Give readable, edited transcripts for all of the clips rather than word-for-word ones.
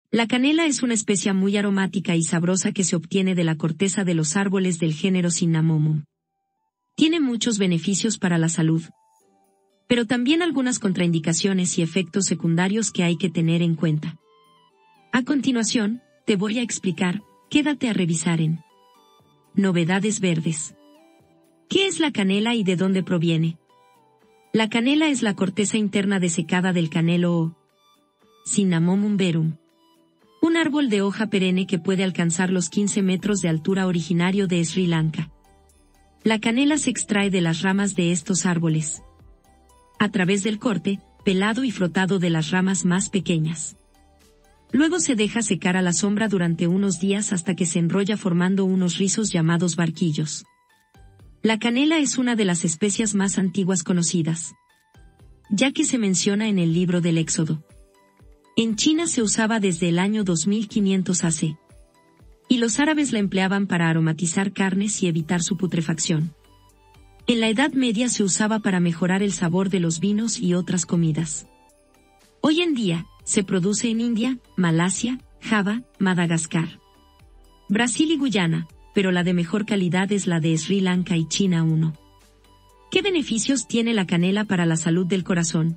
La canela es una especia muy aromática y sabrosa que se obtiene de la corteza de los árboles del género Cinnamomum. Tiene muchos beneficios para la salud, pero también algunas contraindicaciones y efectos secundarios que hay que tener en cuenta. A continuación, te voy a explicar, quédate a revisar en Novedades verdes. ¿Qué es la canela y de dónde proviene? La canela es la corteza interna desecada del canelo o Cinnamomum verum, un árbol de hoja perenne que puede alcanzar los 15 metros de altura originario de Sri Lanka. La canela se extrae de las ramas de estos árboles a través del corte, pelado y frotado de las ramas más pequeñas. Luego se deja secar a la sombra durante unos días hasta que se enrolla formando unos rizos llamados barquillos. La canela es una de las especias más antiguas conocidas, ya que se menciona en el libro del Éxodo. En China se usaba desde el año 2500 AC, y los árabes la empleaban para aromatizar carnes y evitar su putrefacción. En la Edad Media se usaba para mejorar el sabor de los vinos y otras comidas. Hoy en día, se produce en India, Malasia, Java, Madagascar, Brasil y Guyana, pero la de mejor calidad es la de Sri Lanka y China 1. ¿Qué beneficios tiene la canela para la salud del corazón?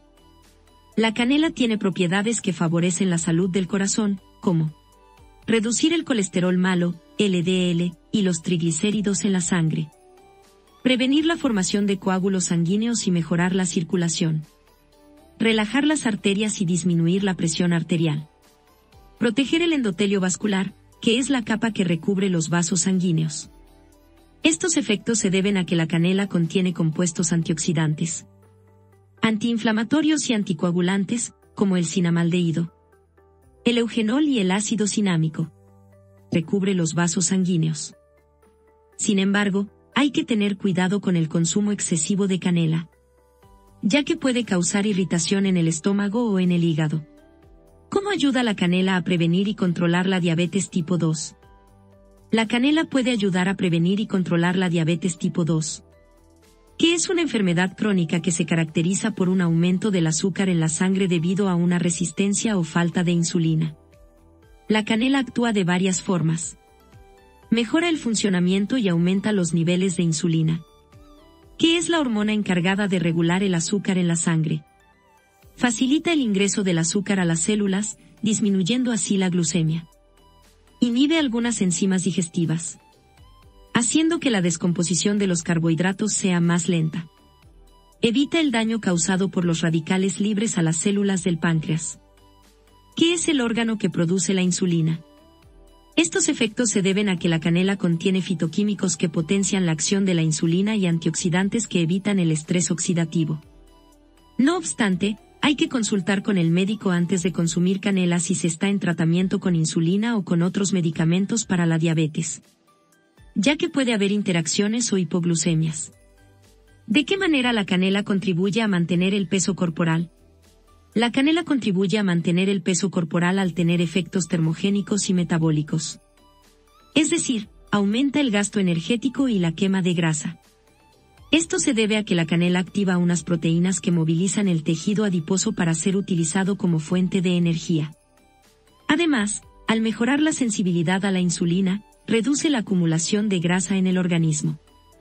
La canela tiene propiedades que favorecen la salud del corazón, como reducir el colesterol malo, LDL, y los triglicéridos en la sangre, prevenir la formación de coágulos sanguíneos y mejorar la circulación, relajar las arterias y disminuir la presión arterial, proteger el endotelio vascular, que es la capa que recubre los vasos sanguíneos. Estos efectos se deben a que la canela contiene compuestos antioxidantes, antiinflamatorios y anticoagulantes, como el cinamaldehído, el eugenol y el ácido cinámico. Recubre los vasos sanguíneos. Sin embargo, hay que tener cuidado con el consumo excesivo de canela, ya que puede causar irritación en el estómago o en el hígado. ¿Cómo ayuda la canela a prevenir y controlar la diabetes tipo 2? La canela puede ayudar a prevenir y controlar la diabetes tipo 2, que es una enfermedad crónica que se caracteriza por un aumento del azúcar en la sangre debido a una resistencia o falta de insulina. La canela actúa de varias formas. Mejora el funcionamiento y aumenta los niveles de insulina, que es la hormona encargada de regular el azúcar en la sangre. Facilita el ingreso del azúcar a las células, disminuyendo así la glucemia. Inhibe algunas enzimas digestivas, haciendo que la descomposición de los carbohidratos sea más lenta. Evita el daño causado por los radicales libres a las células del páncreas, que es el órgano que produce la insulina. Estos efectos se deben a que la canela contiene fitoquímicos que potencian la acción de la insulina y antioxidantes que evitan el estrés oxidativo. No obstante, hay que consultar con el médico antes de consumir canela si se está en tratamiento con insulina o con otros medicamentos para la diabetes, ya que puede haber interacciones o hipoglucemias. ¿De qué manera la canela contribuye a mantener el peso corporal? La canela contribuye a mantener el peso corporal al tener efectos termogénicos y metabólicos. Es decir, aumenta el gasto energético y la quema de grasa. Esto se debe a que la canela activa unas proteínas que movilizan el tejido adiposo para ser utilizado como fuente de energía. Además, al mejorar la sensibilidad a la insulina, reduce la acumulación de grasa en el organismo.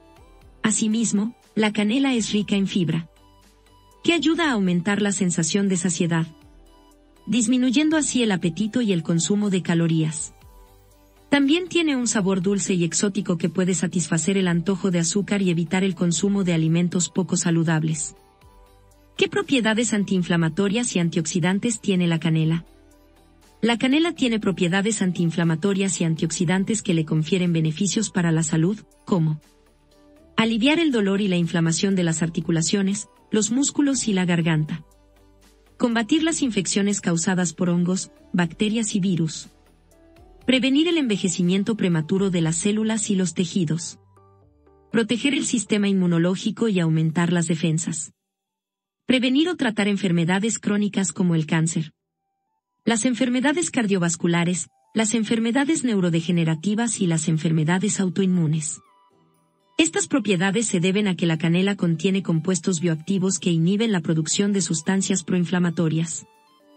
Asimismo, la canela es rica en fibra, que ayuda a aumentar la sensación de saciedad, disminuyendo así el apetito y el consumo de calorías. También tiene un sabor dulce y exótico que puede satisfacer el antojo de azúcar y evitar el consumo de alimentos poco saludables. ¿Qué propiedades antiinflamatorias y antioxidantes tiene la canela? La canela tiene propiedades antiinflamatorias y antioxidantes que le confieren beneficios para la salud, como aliviar el dolor y la inflamación de las articulaciones, los músculos y la garganta, combatir las infecciones causadas por hongos, bacterias y virus, prevenir el envejecimiento prematuro de las células y los tejidos, proteger el sistema inmunológico y aumentar las defensas, prevenir o tratar enfermedades crónicas como el cáncer, las enfermedades cardiovasculares, las enfermedades neurodegenerativas y las enfermedades autoinmunes. Estas propiedades se deben a que la canela contiene compuestos bioactivos que inhiben la producción de sustancias proinflamatorias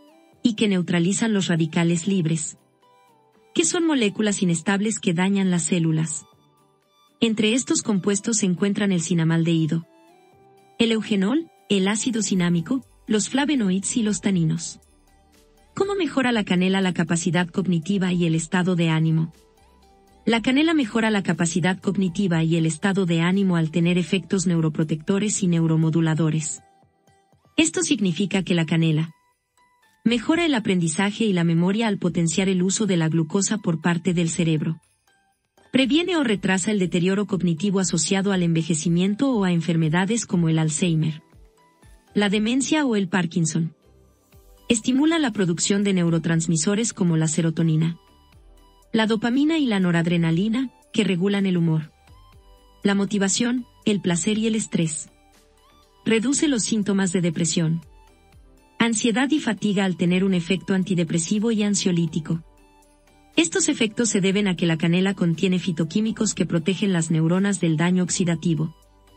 y que neutralizan los radicales libres, que son moléculas inestables que dañan las células. Entre estos compuestos se encuentran el cinamaldehído, el eugenol, el ácido cinámico, los flavonoides y los taninos. ¿Cómo mejora la canela la capacidad cognitiva y el estado de ánimo? La canela mejora la capacidad cognitiva y el estado de ánimo al tener efectos neuroprotectores y neuromoduladores. Esto significa que la canela mejora el aprendizaje y la memoria al potenciar el uso de la glucosa por parte del cerebro. Previene o retrasa el deterioro cognitivo asociado al envejecimiento o a enfermedades como el Alzheimer, la demencia o el Parkinson. Estimula la producción de neurotransmisores como la serotonina, la dopamina y la noradrenalina, que regulan el humor, la motivación, el placer y el estrés. Reduce los síntomas de depresión, ansiedad y fatiga al tener un efecto antidepresivo y ansiolítico. Estos efectos se deben a que la canela contiene fitoquímicos que protegen las neuronas del daño oxidativo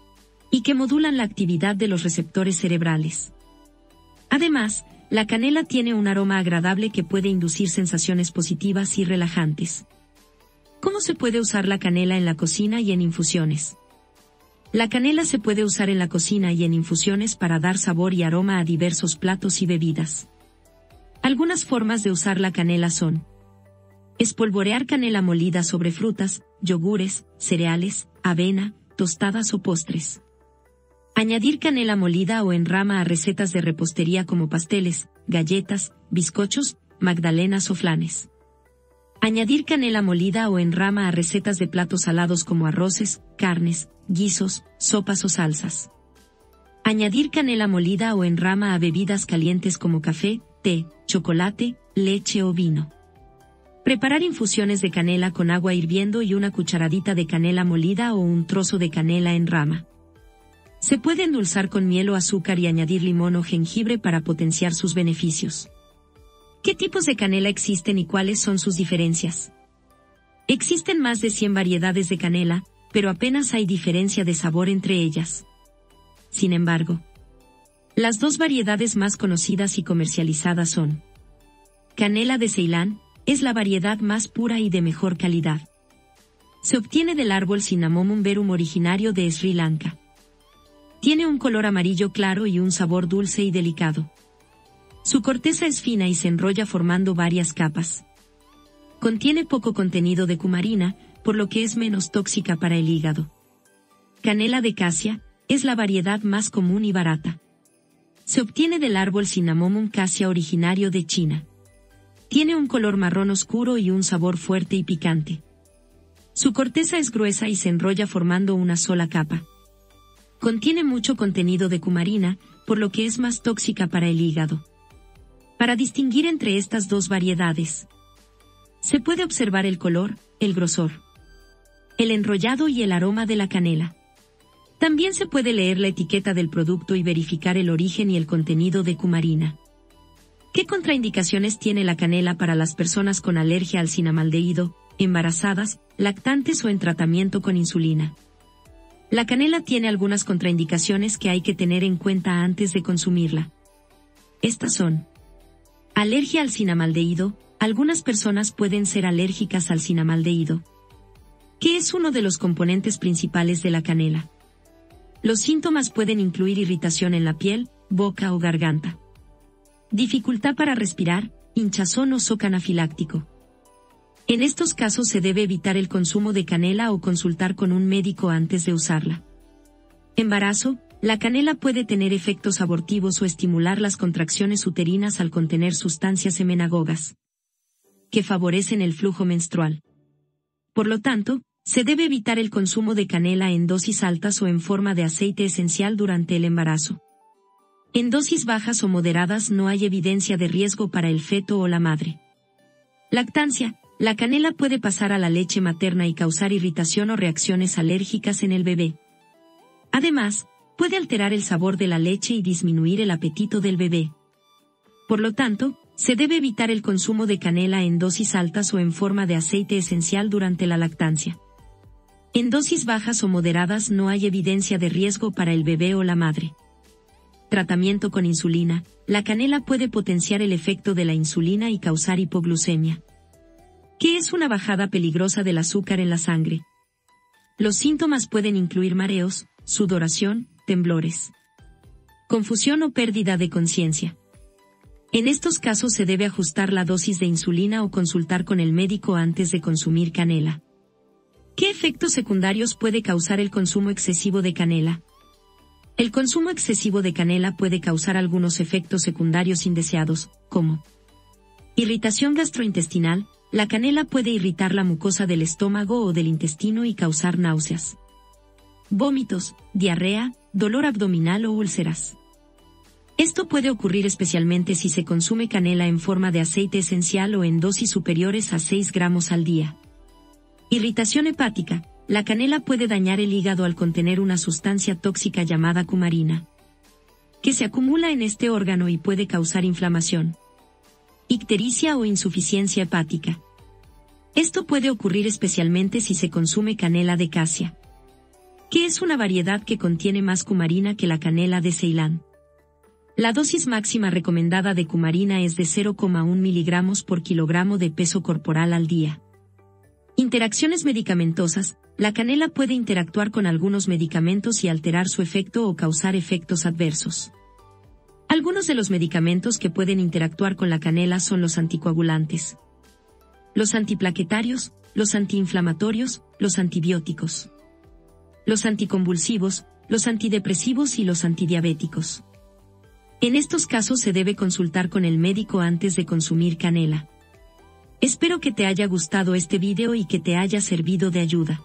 y que modulan la actividad de los receptores cerebrales. Además, la canela tiene un aroma agradable que puede inducir sensaciones positivas y relajantes. ¿Cómo se puede usar la canela en la cocina y en infusiones? La canela se puede usar en la cocina y en infusiones para dar sabor y aroma a diversos platos y bebidas. Algunas formas de usar la canela son: espolvorear canela molida sobre frutas, yogures, cereales, avena, tostadas o postres. Añadir canela molida o en rama a recetas de repostería como pasteles, galletas, bizcochos, magdalenas o flanes. Añadir canela molida o en rama a recetas de platos salados como arroces, carnes, guisos, sopas o salsas. Añadir canela molida o en rama a bebidas calientes como café, té, chocolate, leche o vino. Preparar infusiones de canela con agua hirviendo y una cucharadita de canela molida o un trozo de canela en rama. Se puede endulzar con miel o azúcar y añadir limón o jengibre para potenciar sus beneficios. ¿Qué tipos de canela existen y cuáles son sus diferencias? Existen más de 100 variedades de canela, pero apenas hay diferencia de sabor entre ellas. Sin embargo, las dos variedades más conocidas y comercializadas son: canela de Ceilán, es la variedad más pura y de mejor calidad. Se obtiene del árbol Cinnamomum verum originario de Sri Lanka. Tiene un color amarillo claro y un sabor dulce y delicado. Su corteza es fina y se enrolla formando varias capas. Contiene poco contenido de cumarina, por lo que es menos tóxica para el hígado. Canela de Cassia, es la variedad más común y barata. Se obtiene del árbol Cinnamomum cassia originario de China. Tiene un color marrón oscuro y un sabor fuerte y picante. Su corteza es gruesa y se enrolla formando una sola capa. Contiene mucho contenido de cumarina, por lo que es más tóxica para el hígado. Para distinguir entre estas dos variedades, se puede observar el color, el grosor, el enrollado y el aroma de la canela. También se puede leer la etiqueta del producto y verificar el origen y el contenido de cumarina. ¿Qué contraindicaciones tiene la canela para las personas con alergia al cinamaldehído, embarazadas, lactantes o en tratamiento con insulina? La canela tiene algunas contraindicaciones que hay que tener en cuenta antes de consumirla. Estas son: alergia al cinamaldehído. Algunas personas pueden ser alérgicas al cinamaldehído, que es uno de los componentes principales de la canela. Los síntomas pueden incluir irritación en la piel, boca o garganta, dificultad para respirar, hinchazón o shock anafiláctico. En estos casos se debe evitar el consumo de canela o consultar con un médico antes de usarla. Embarazo. La canela puede tener efectos abortivos o estimular las contracciones uterinas al contener sustancias semenagogas, que favorecen el flujo menstrual. Por lo tanto, se debe evitar el consumo de canela en dosis altas o en forma de aceite esencial durante el embarazo. En dosis bajas o moderadas no hay evidencia de riesgo para el feto o la madre. Lactancia. La canela puede pasar a la leche materna y causar irritación o reacciones alérgicas en el bebé. Además, puede alterar el sabor de la leche y disminuir el apetito del bebé. Por lo tanto, se debe evitar el consumo de canela en dosis altas o en forma de aceite esencial durante la lactancia. En dosis bajas o moderadas no hay evidencia de riesgo para el bebé o la madre. Tratamiento con insulina. La canela puede potenciar el efecto de la insulina y causar hipoglucemia. ¿Qué es una bajada peligrosa del azúcar en la sangre? Los síntomas pueden incluir mareos, sudoración, temblores, confusión o pérdida de conciencia. En estos casos se debe ajustar la dosis de insulina o consultar con el médico antes de consumir canela. ¿Qué efectos secundarios puede causar el consumo excesivo de canela? El consumo excesivo de canela puede causar algunos efectos secundarios indeseados, como irritación gastrointestinal. La canela puede irritar la mucosa del estómago o del intestino y causar náuseas, vómitos, diarrea, dolor abdominal o úlceras. Esto puede ocurrir especialmente si se consume canela en forma de aceite esencial o en dosis superiores a 6 gramos al día. Irritación hepática. La canela puede dañar el hígado al contener una sustancia tóxica llamada cumarina, que se acumula en este órgano y puede causar inflamación, ictericia o insuficiencia hepática. Esto puede ocurrir especialmente si se consume canela de casia, que es una variedad que contiene más cumarina que la canela de Ceilán. La dosis máxima recomendada de cumarina es de 0,1 miligramos por kilogramo de peso corporal al día. Interacciones medicamentosas. La canela puede interactuar con algunos medicamentos y alterar su efecto o causar efectos adversos. Algunos de los medicamentos que pueden interactuar con la canela son los anticoagulantes, los antiplaquetarios, los antiinflamatorios, los antibióticos, los anticonvulsivos, los antidepresivos y los antidiabéticos. En estos casos se debe consultar con el médico antes de consumir canela. Espero que te haya gustado este video y que te haya servido de ayuda.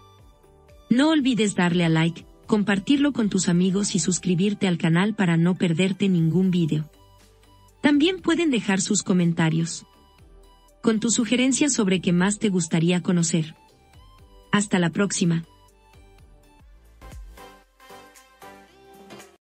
No olvides darle a like, compartirlo con tus amigos y suscribirte al canal para no perderte ningún video. También pueden dejar sus comentarios con tus sugerencias sobre qué más te gustaría conocer. Hasta la próxima.